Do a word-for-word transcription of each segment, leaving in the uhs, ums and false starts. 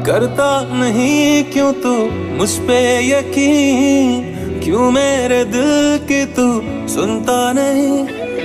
करता नहीं क्यों तू मुझ पे यकीन, क्यों मेरे दिल की तू सुनता नहीं।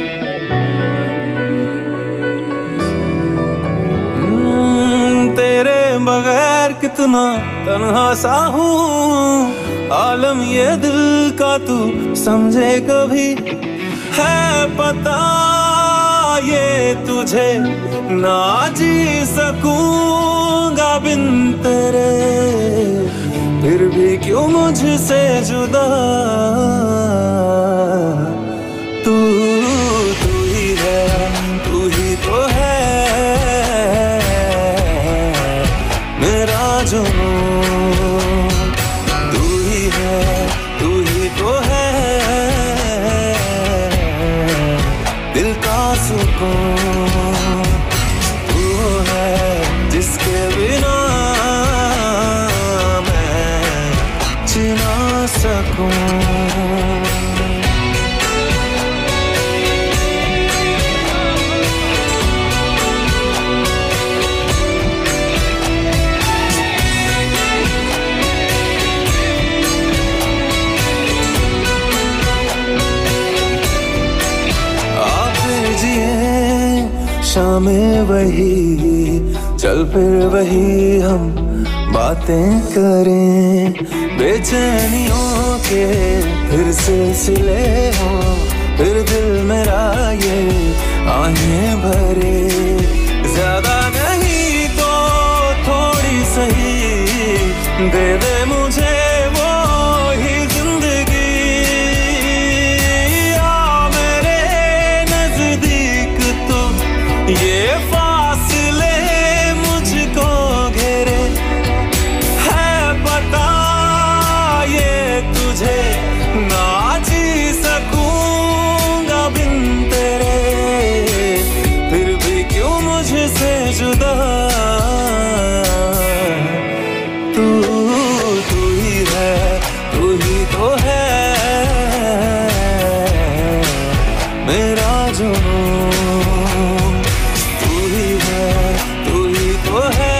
तेरे बगैर कितना तन्हा सा हूँ, आलम ये दिल का तू समझे कभी। है पता ये तुझे ना जी सकूंगा बिन तेरे, फिर भी क्यों मुझसे जुदा। तू तू ही है, तू ही तो है मेरा जुनून। तू ही है, तू ही तो है दिल का सुकून। तू है जिसके बिना मैं जी ना सकूं। शामें वही चल फिर वही हम बातें करें, बेचैनियों के फिर सिलसिले हों, फिर दिल मेरा ये आहें भरे। ज्यादा नहीं तो थोड़ी सही दे दे मुझे वो ही जिंदगी। आ मेरे नजदीक तू ये फासले मुझको घेरे। है पता ये तुझे ना जी सकूंगा बिन तेरे, फिर भी क्यों मुझसे जुदा। तू तू ही है, तू ही तो है मेरा जुनून। तू ही है, तू ही तो है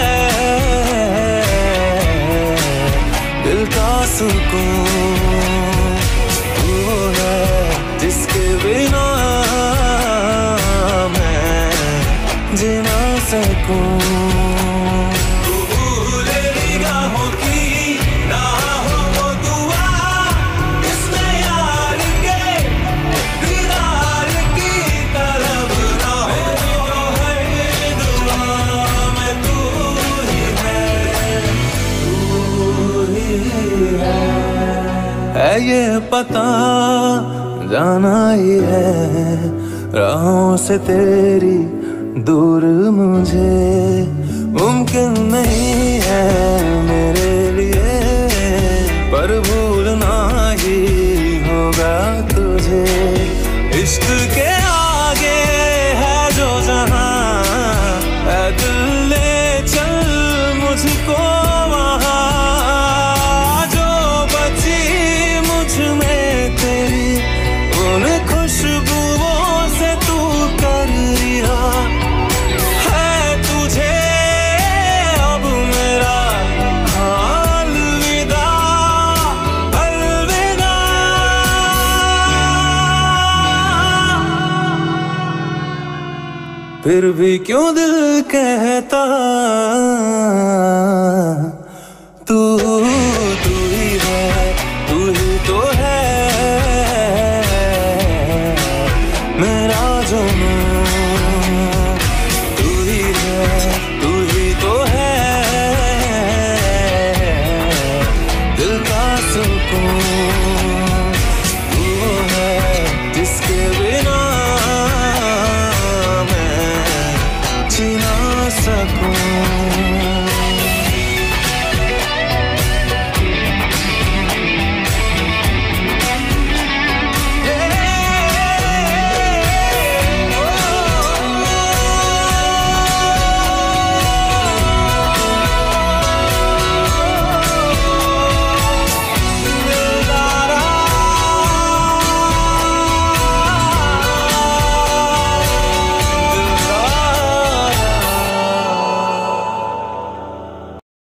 दिल का सुकून। तू है जिसके बिना मैं जी ना सकूं। है ये पता जाना ही है राहों से तेरी दूर मुझे मुमकिन नहीं है मेरे लिए, पर भूलना ही होगा तुझे। इश्क के आगे है जो जहां, है दिल ले चल मुझको वहां। उन खुशबुओं से तू कर रिहा है तुझे अब मेरा अलविदा, अलविदा। फिर भी क्यों दिल कहता तू तू ही है, तू ही तो है मेरा जुनून।